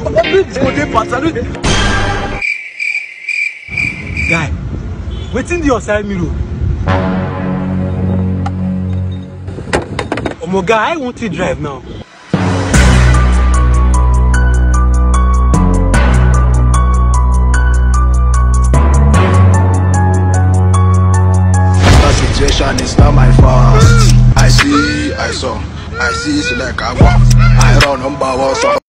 Guy, waiting the your side mirror. Oh my guy, I want to drive now. The situation is not my fault. I see, I saw, I see, so like I walk. I run number one.